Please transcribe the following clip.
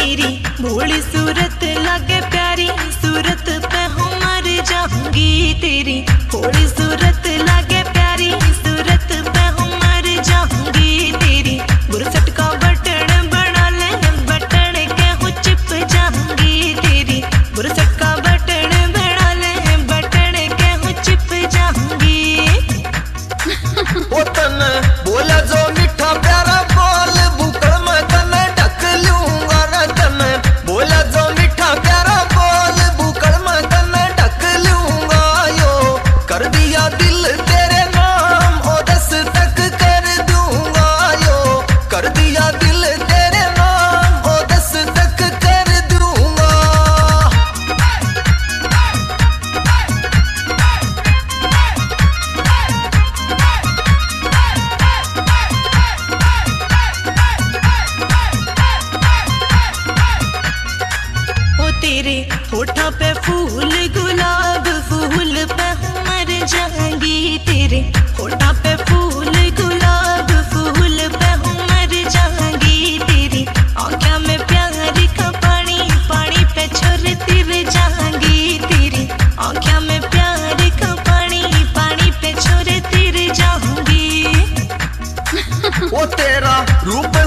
तेरी भोली सूरत लगे प्यारी, सूरत पे हूँ मर जाऊंगी। तेरी भोली सूरत लगे प्यारी, सूरत पे हूँ मर जाऊंगी। तेरी बुरसट का बटन बना ले, बटन के हूँ चिप जाऊंगी। तेरी बुरसट का बटन बना ले, बटन के हूँ चिप जाऊंगी। ओ तने बोला जो मीठा प्यारा बोल, बुकड़ में तने ढक लूंगा रे। तने बोला जो मीठा प्यारा बोल, बुकड़ में तने ढक लूंगा। यो कर दिया दिल तेरे नाम, ओ 10 तक कर दूंगा। यो कर दिया दिल तेरे नाम, ओ 10 तक कर दूंगा। तेरे होठों पे फूल गुलाब, फूल पे हूँ मर जाऊंगी। तेरे होठों पे फूल गुलाब, फूल पे हूँ मर जाऊंगी। तेरी आँखों में प्यार का पानी, पानी पे छोड़ तिर जाऊंगी। तेरी आँखों में प्यार का पानी, पानी पे छोड़ तिर जाऊंगी। ओ तेरा रूप